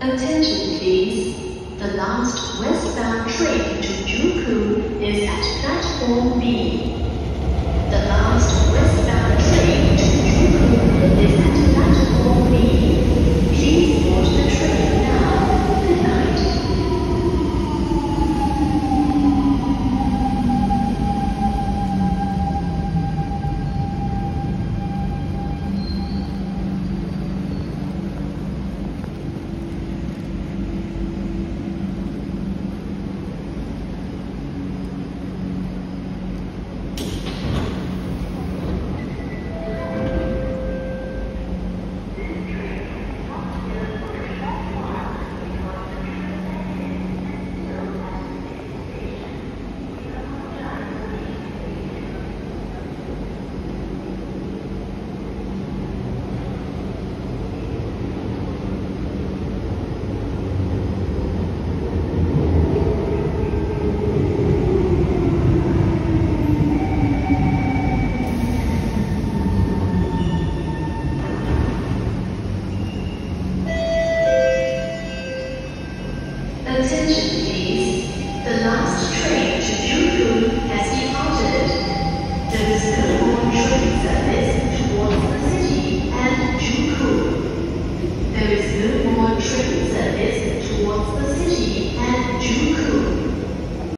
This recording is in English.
Attention please. The last westbound train to Koon is at platform B. The last westbound train to Koon is at platform B. Please board the train now. Good night. Attention please. The last train